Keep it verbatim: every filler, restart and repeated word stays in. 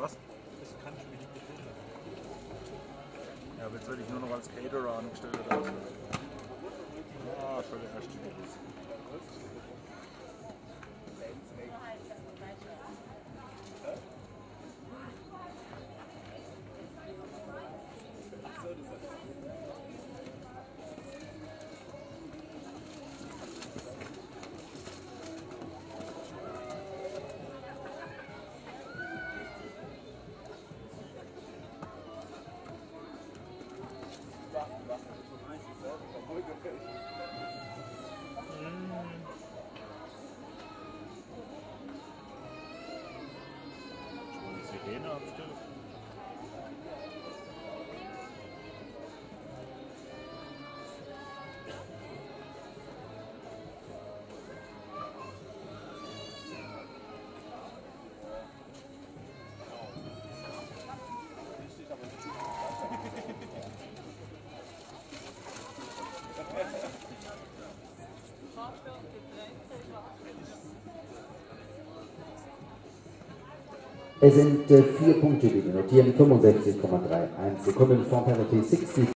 was? Das kann ich mir nicht bestimmen. Ja, aber jetzt werde ich nur noch als Caterer angestellt oder was? Ah, schon der erste. Sirene abstellen. Es sind äh, vier Punkte, die wir notieren, fünfundsechzig Komma einunddreißig Sekunden, Form Penalty sechzig.